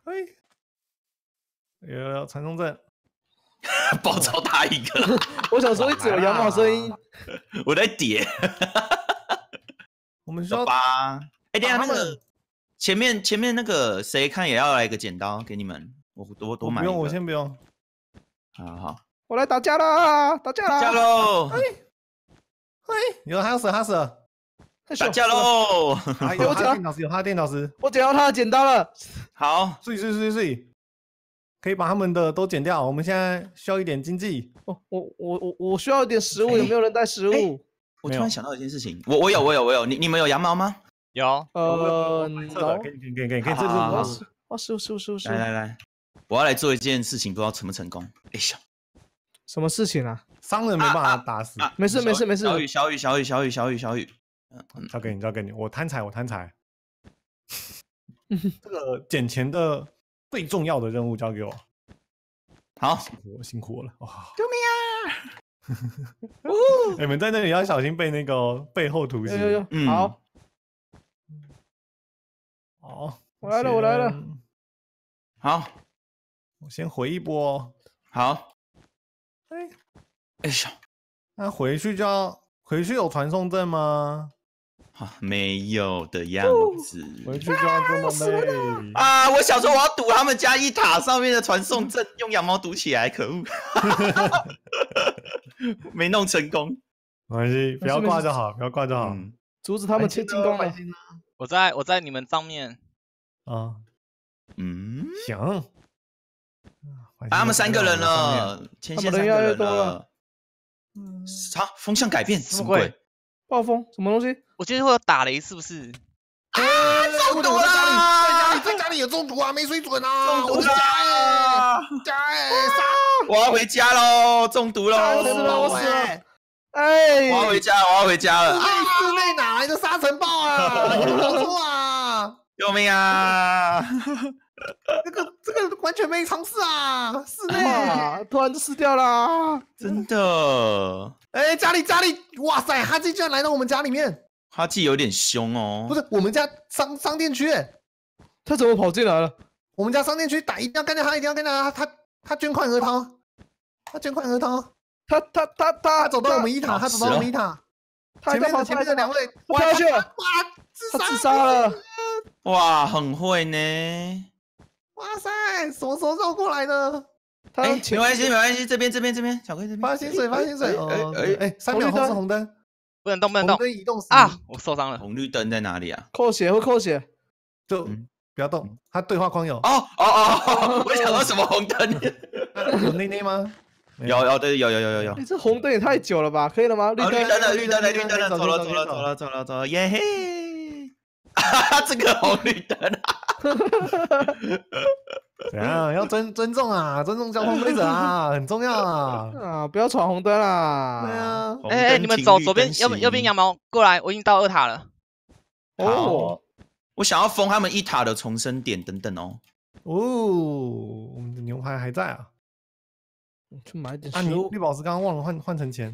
嘿，有传送阵， 爆超他一个， 我想说一直有羊毛声音， 我在叠。 我们需要 8，哎，等一下把他们那个前面那个谁看也要来个剪刀给你们，我多买一个。 不用，我先不用。 好， 我来打架啦！打架啦！ 加喽！ 嘿，有他死，他死了。 打架喽！ 啊，有他的电脑师，有他的电脑师。 我捡到他的剪刀了。 好， 碎，可以把他们的都剪掉。我们现在需要一点经济。 哦，我需要一点食物，有没有人带食物？ 我突然想到一件事情，我有，你们有羊毛吗？ 有。 给你，这是哦，是。 来，我要来做一件事情，不知道成不成功。哎呀， 什么事情啊？ 商人没办法打死。 没事。 小雨。 交给你，我贪财。这个捡钱的最重要的任务交给我。 好， 辛苦我了，哇！ 救命啊！ 你们在那里要小心被那个背后突袭。 好，我来了。 好， 我先回一波。 好。哎呀， 那回去有传送阵吗？ 没有的样子。 回去就要这么累啊！我想说我要堵他们家一塔上面的传送阵，用羊毛堵起来，可恶！没弄成功。 没关系，不要挂就好。 阻止他们进攻了。 我在你们上面。 行。 他们3个人了，前线3个人了。好，风向改变，什么鬼？ 暴风什么东西？ 我觉得会有打雷，是不是？ 中毒了！ 在家里有中毒啊，没水准啊！ 中毒了！我要回家喽！中毒喽！ 我死了！哎， 我要回家了！ 室内哪来的沙尘暴啊？你搞错啊！ 救命啊！ 这个完全没尝试啊！室内突然就死掉了， 真的。 哎，家里，哇塞，哈基居然来到我们家里面。 哈基有点凶哦。 不是，我们家商店区， 他怎么跑进来了？ 我们家商店区一定要干掉他，他捐款而逃，他走到我们一塔，前面的2位， 我跳下去了，他自杀了。 哇，很会呢。 哇塞，什么时候绕过来的？ 没关系，这边，小龟这边。 发薪水。3秒红是红灯， 不能动。 红灯移动啊！我受伤了。 红绿灯在哪里啊？ 会扣血， 就不要动。他对话框有。 我想到什么红灯？ 有内吗？ 有。 你这红灯也太久了吧？可以了吗？绿灯了，走了，耶嘿！这个红绿灯怎样？要尊重啊，尊重交通规则啊，很重要啊！ 不要闯红灯啦！ 对啊。 哎，你们走左边，右边羊毛过来，我已经到2塔了。 我想要封他们1塔的重生点等等哦。 我们的牛排还在啊。 我去买点食物。 绿宝石刚刚忘了换成钱。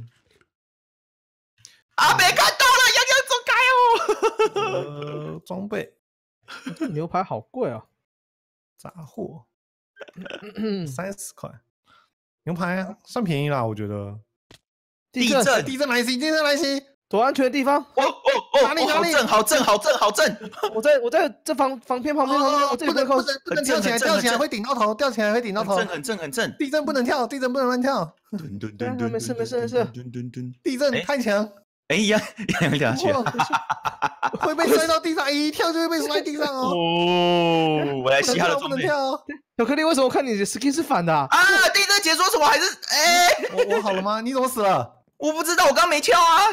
没看到了，走开哦。装备。 牛排好贵啊。 杂货30块，牛排算便宜啦，我觉得。 地震来袭， 躲安全的地方。 哪里？ 好正！ 我在这房片旁边，我这里不能跳起来会顶到头， 很正。 地震不能跳，地震不能乱跳。 没事。 地震太强。 一样下去， 会被摔到地上，一跳就会被摔地上哦。 我来吸他的装备。 巧克力，为什么我看你的 skin 是反的啊？ 地震解说什么还是我好了吗？你怎么死了？ 我不知道，我刚没跳啊。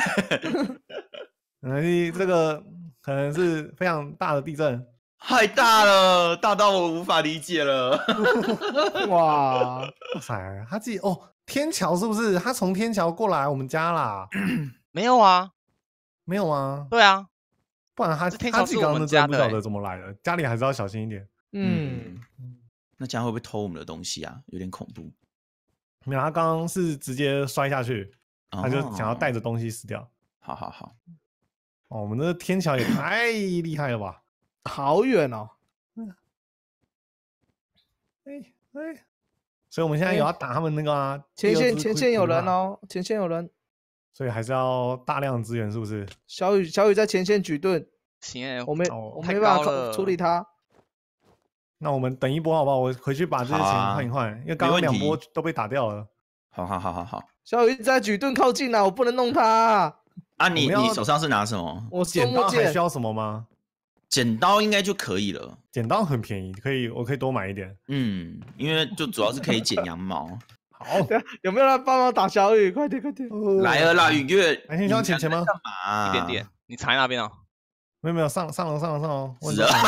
这个可能是非常大的地震， 太大了，大到我无法理解了。 哇塞，他自己天桥是不是？他从天桥过来我们家啦？ 没有啊， 没有吗？ 对啊， 不然他自己刚刚不晓得怎么来的，家里还是要小心一点。 那这样会不会偷我们的东西啊？有点恐怖。 没有，他刚刚是直接摔下去，他就想要带着东西死掉。 好。 我们的天桥也太厉害了吧！ 好远哦。 所以我们现在有要打他们那个啊， 前线有人哦，前线有人， 所以还是要大量资源，是不是？ 小雨在前线举盾， 行， 我没办法处理他。 那我们等一波好不好？我回去把这些钱换一换，因为刚刚2波都被打掉了。 好。 小雨在举盾靠近了，我不能弄他。 啊，你手上是拿什么？ 我剪刀还需要什么吗？ 剪刀应该就可以了。 剪刀很便宜，我可以多买一点。 因为就主要是可以剪羊毛。 好， 有没有人帮忙打小雨？快点！ 来了啦，允月， 你要钱吗？ 干嘛？ 一点点，你踩那边哦。 没有，上楼。 是啊。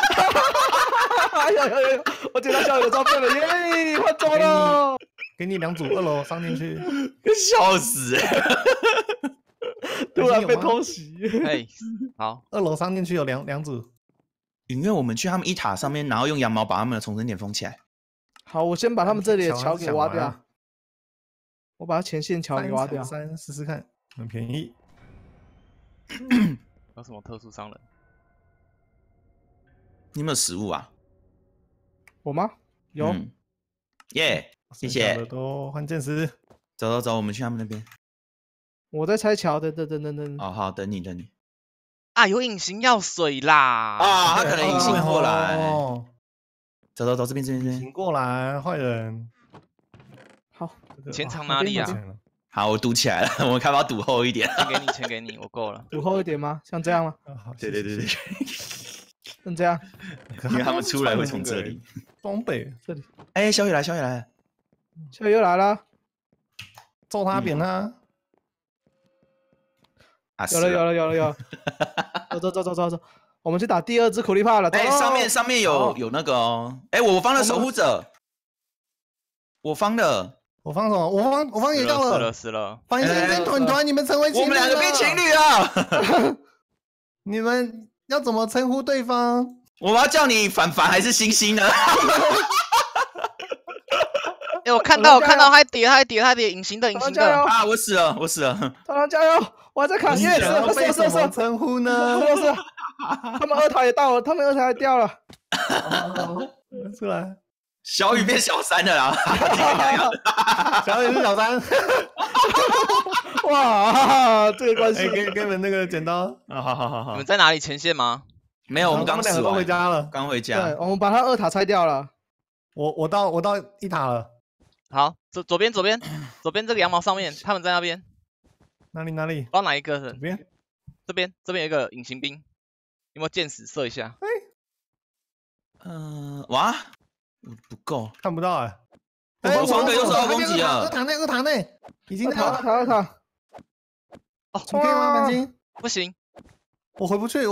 有，我捡到小雨的照片了，耶！换装了， 给你2组，2楼上进去。 笑死！ 突然被偷袭。 哎，好 ，2楼上进去有两组。 因为我们去他们1塔上面，然后用羊毛把他们的重生点封起来。 好，我先把他们这里的桥给挖掉。我把前线桥给挖掉。 3试试看，很便宜。 有什么特殊商人？ 你有没有食物啊？ 我吗？有。 耶，谢谢。 都换剑士。 走，我们去他们那边。 我在拆桥，等。 哦，好，等你。 啊，有隐形药水啦！ 啊，他可能隐形过来。走，这边。 隐形过来，坏人。 好， 钱藏哪里啊？ 好，我堵起来了，我们看把堵厚一点。 钱给你，我够了。 堵厚一点吗？像这样吗？ 对。 像这样， 因为他们出来会从这里。 东北这里。 哎，小雨来了。 小雨又来了。 揍他扁他。 有了。走，我们去打第2只苦力怕了。 哎，上面有那个哦。哎，我方的守护者，我方什么？ 我方也到了。 死了。 反正跟团，你们成为情侣了。 我们2个变情侣了。 你们要怎么称呼对方？ 我要叫你凡还是星星呢？ 哎，我看到他叠隐形的啊！我死了！ 团团加油！我还在砍叶子， 被什么称呼呢？ 是，他们2塔也到了，他们2塔也掉了。 出来， 小雨变小3了啦！ 小雨是小3。 哇，这个关系。 给你们那个剪刀。好。 你们在哪里？前线吗？ 没有，我们刚 2个都回家了。 刚回家。 对，我们把他2塔拆掉了。 我到1塔了。 好，左边这个羊毛上面，他们在那边。 哪里？ 不知道哪一个人？ 这边有一个隐形兵，有没有箭矢射一下？ 哇，不够， 看不到哎。 我方的又受到攻击了。 2塔内，已经到了。 2塔。 哦，你可以吗，满金？ 不行， 我回不去。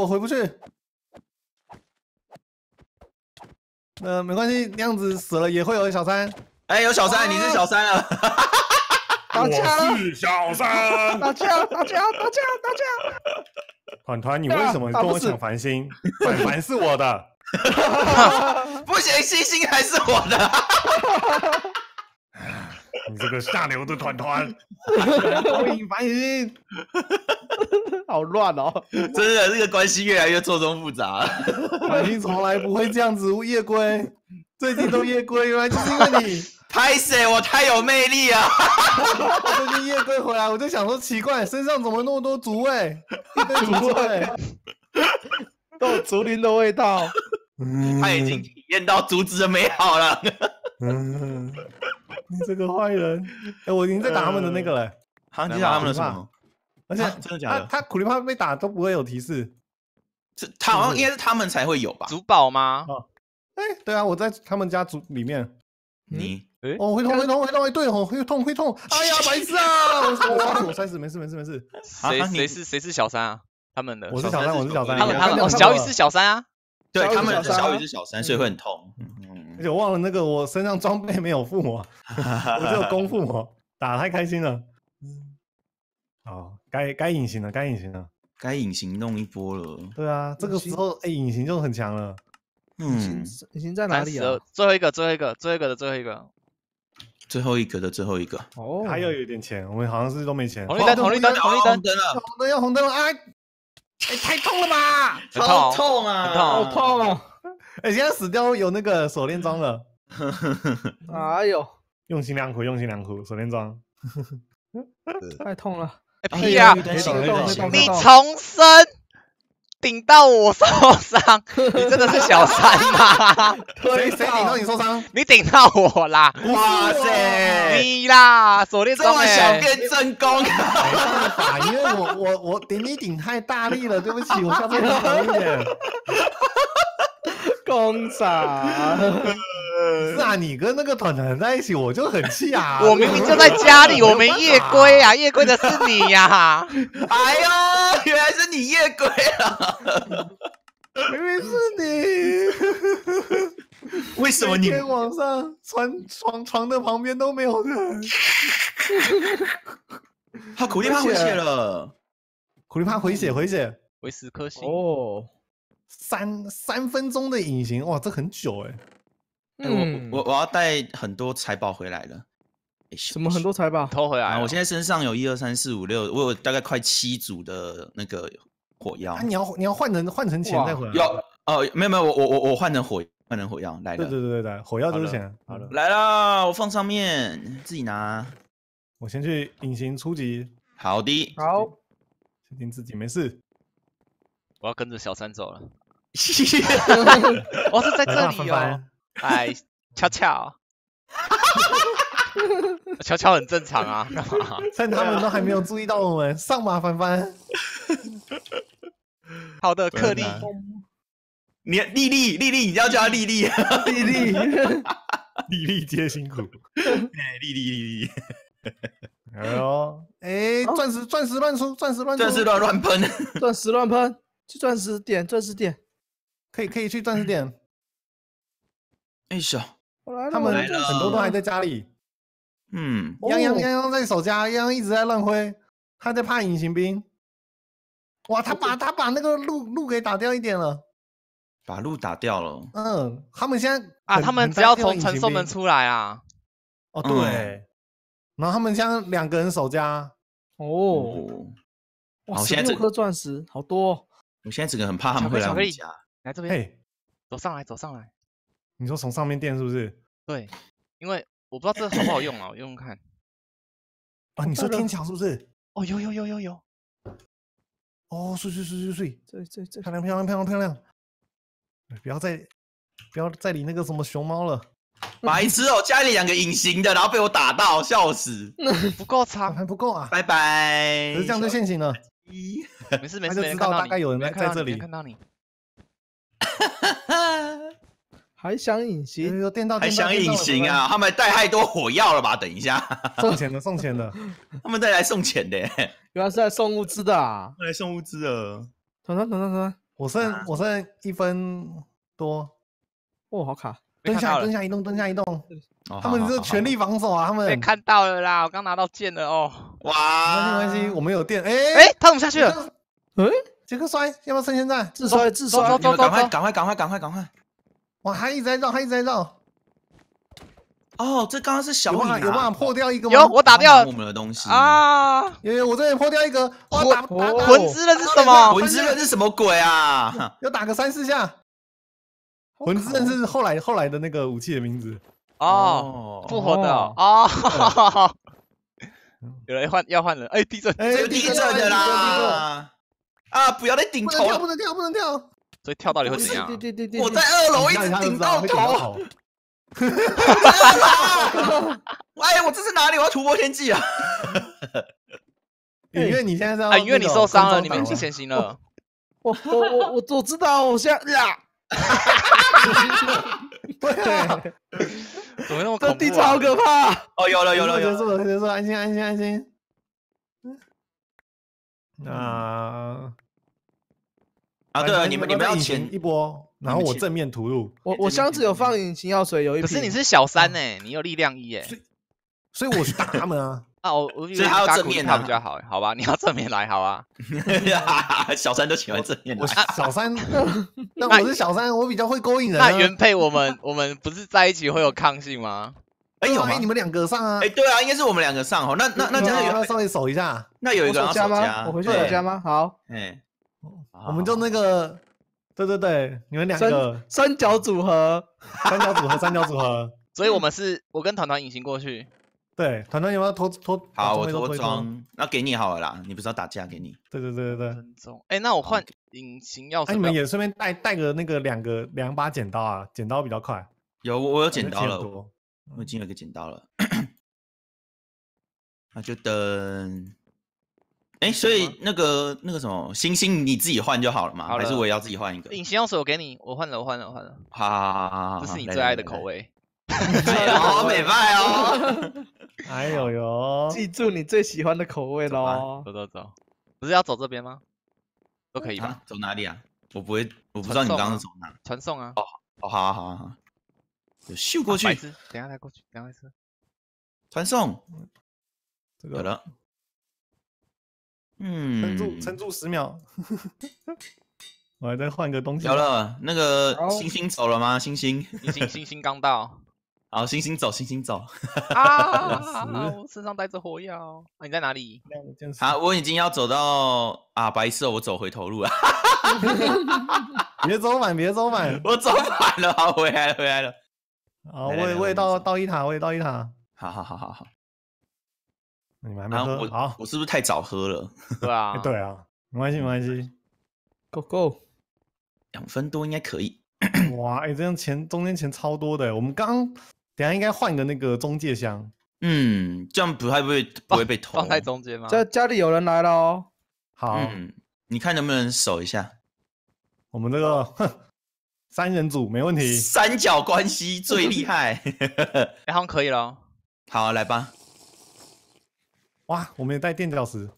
没关系，那样子死了也会有小3。 哎，有小3，你是小3了。 打架了！ 我是小3。 打架！ 团，你为什么跟我抢繁星？凡是我的。 不行，星星还是我的。 你这个下流的团，勾引繁星。 好乱哦！ 真的，这个关系越来越错综复杂了。 繁星从来不会这样子夜归，最近都夜归，原来就是因为你。 拍谁？我太有魅力啊！ 最近夜归回来，我就想说奇怪，身上怎么那么多竹味？一堆竹味， 都有竹林的味道。 他已经体验到竹子的美好了。 你这个坏人！哎，我已经在打他们的那个了。 好像打他们的什么？ 而且真的假的？ 他苦力怕被打都不会有提示。 他好像应该是他们才会有吧？ 主宝吗？ 哎，对啊，我在他们家组里面。 你哦，会痛，对哦，会痛。哎呀，白痴啊！我摔死，没事。 谁是小3啊？他们的。 我是小3。 他们小雨是小3啊。 对，他们的小雨是小3，所以会很痛。 而且我忘了那个，我身上装备没有附魔，我只有攻附魔，打太开心了。哦，该隐形了， 该隐形弄一波了。 对啊，这个时候隐形就很强了。 隐形在哪里啊？ 最后一个的最后一个。 哦， 还有一点钱，我们好像是都没钱。 红绿灯要红灯了！哎，太痛了吧！ 超痛啊！ 好痛啊！ 哎，现在死掉有那个手链装了。 哎呦， 用心良苦，用心良苦，手电装。 太痛了！ 屁呀！你重生顶到我受伤，你真的是小三吗？ 谁顶到你受伤？ 你顶到我啦！ 哇塞， 你啦，手电装这么小便正宫， 没办法，因为我顶你顶太大力了，对不起，我下次会小一点。 公傻。 是啊，你跟那个团团在一起，我就很气啊！ 我明明就在家里，我没夜归啊，夜归的是你呀！ 哎呦，原来是你夜归啊！ 明明是你，为什么你？ 每天晚上床的旁边都没有人。 他苦力怕回血了， 苦力怕回血， 为10颗星哦。 3分钟的隐形，哇，这很久哎。 我要带很多财宝回来了。 什么很多财宝偷回来？ 我现在身上有1、2、3、4、5、6，我有大概快7组的那个火药。 你要换成钱再回来。 没有，我换成火药来了。 对，火药就是钱。好了， 来啦，我放上面，自己拿。 我先去隐形初级。 好的， 好， 确定自己没事。 我要跟着小三走了。我是在这里哦。哎，悄悄很正常啊，干嘛？ 趁他们都还没有注意到我们，上吧，凡凡。 好的，克利。 你丽丽，你要叫她丽丽， 丽接辛苦。 丽。 哎呦，钻石乱出，钻石乱喷， 钻石乱喷，去钻石点， 可以去钻石点。 哎呦， 他们很多都还在家里。泱泱在守家，泱泱一直在乱挥，他在怕隐形兵。哇，他把那个路给打掉一点了， 把路打掉了。 他们现在他们只要从传送门出来啊。 哦，对。然后他们现在2个人守家。 哇，16颗钻石，好多。 我现在整个很怕他们会来我们家。 来这边，走上来。 你说从上面垫是不是？ 对，因为我不知道这好不好用啊，我用用看。 啊，你说天桥是不是？ 哦，有。 哦，碎， 这漂亮。不要再理那个什么熊猫了。 白痴哦，家里2个隐形的，然后被我打到，笑死。 不够长， 还不够啊。 拜拜。 可是这样就现形了。 没事， 他就知道大概有人在这里。 看到你。 还想隐形？ 还想隐形啊？他们带太多火药了吧？等一下， 送钱的， 他们带来送钱的， 原来是来送物资的啊！ 来送物资了。 团， 我剩1分多。 哦，好卡！ 蹲下移动。他们是全力防守啊！他们被看到了啦！我刚拿到剑了哦。 哇， 没关系，我们有电。 他怎么下去了？ 杰克摔，要不要趁现在？ 自摔！ 走！ 赶快！ 哇，他一直在绕。 哦，这刚刚是小雨， 有办法破掉一个吗？ 有，我打掉了我们的东西啊！ 有，我这边破掉一个。哇，打魂之刃是什么？ 魂之刃是什么鬼啊？ 要打个3、4下。魂之刃是后来的那个武器的名字。 哦，复活的哦。有人要换人，地震！ 有地震的啦！啊，不要再顶头， 不能跳。 所以跳到底会怎样？ 我在2楼一直顶到头。哎，我这是哪里？我要突破天际啊！ 因为你现在是因为你受伤了，你们已经先行了。 我知道，我现在呀。 对， 怎么那么恐怖？ 地超可怕！ 哦，有了， 结束了，安心。 对了，你们要前一波，然后我正面突入。 我箱子有放隐形药水，有一瓶。 可是你是小3呢，你有力量1耶， 所以我去打他们啊。 我所以还要正面他比较好，好吧？你要正面来，好吧？ 小3都喜欢正面来。 小3，那我是小3，我比较会勾引人。 那原配我们不是在一起会有抗性吗？ 有吗？ 你们2个上啊？ 对啊，应该是我们2个上哦。那这样要稍微守一下。 那有一个要守家， 我回去守家吗？好。 我们就那个，对，你们2个三角组合， 所以我跟团团隐形过去。 对，团团有没有拖？ 好，我脱装，那给你好了啦，你不是要打架，给你。 对。 尊重。哎，那我换隐形钥匙。 你们也顺便带个那个两把剪刀啊，剪刀比较快。 有，我有剪刀了，我已经有一个剪刀了。那就等。哎，所以那个什么星星你自己换就好了嘛？还是我也要自己换一个？ 隐形钥匙我给你，我换了。 好， 这是你最爱的口味。 好美派哦！ 哎呦呦， 记住你最喜欢的口味咯。 走，不是要走这边吗？都可以吧？ 走哪里啊？我不知道你刚刚走哪。 传送啊！ 哦，好，就咻过去。 等下再过去，等下再吃。 传送， 有了。 撑住10秒。我还在换个东西。 有了，那个星星走了吗？星星刚到。 好，星星走。 啊！我身上带着火药。你在哪里？ 好，我已经要走到白色，我走回头路了。 别走满， 我走反了，好，回来了。 好，我也到一塔，好。你们还没喝？好， 我是不是太早喝了？ 对啊， 对啊，没关系。 Go， 2分多应该可以。 哇，这样中间钱超多的。我们等下应该换个那个中介箱。 这样不会被偷？ 放在中间吗？ 家里有人来了哦。 好， 你看能不能守一下？ 我们这个3人组没问题， 三角关系最厉害。 好像可以了。 好，来吧。 哇，我们也带垫脚石。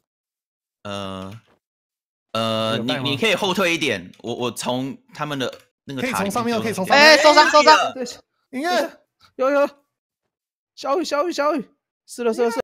你可以后退一点，我从他们的那个塔， 可以从上面， 受伤， 应该有，小雨，是了，